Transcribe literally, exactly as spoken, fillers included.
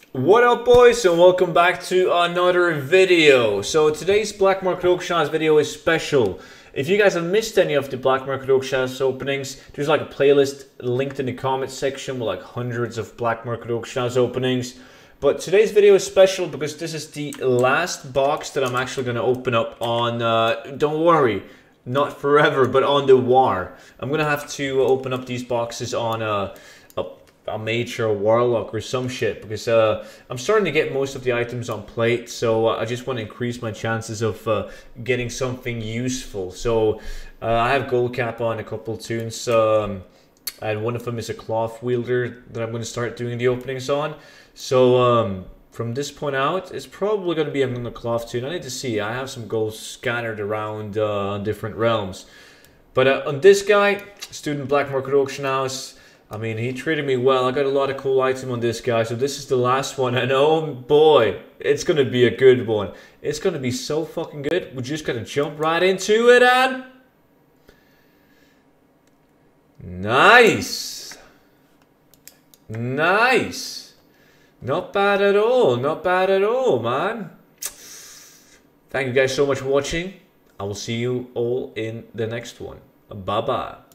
What up, boys, and welcome back to another video. So today's Black Market Auction House video is special. If you guys have missed any of the Black Market Auction House openings, there's like a playlist linked in the comment section with like hundreds of Black Market Auction House openings. But today's video is special because this is the last box that I'm actually going to open up on, uh, don't worry, not forever, but on the war. I'm going to have to open up these boxes on uh, a a major warlock or some shit, because uh, I'm starting to get most of the items on plate, so uh, I just want to increase my chances of uh, getting something useful. So uh, I have gold cap on a couple tunes, um, and one of them is a cloth wielder that I'm going to start doing the openings on. So um, from this point out, it's probably going to be on the cloth tune. I need to see. I have some gold scattered around uh, different realms. But uh, on this guy, student Black Market Auction House, I mean, he treated me well. I got a lot of cool items on this guy. So this is the last one. And oh boy, it's going to be a good one. It's going to be so fucking good. We're just going to jump right into it and... Nice. Nice. Not bad at all. Not bad at all, man. Thank you guys so much for watching. I will see you all in the next one. Bye-bye.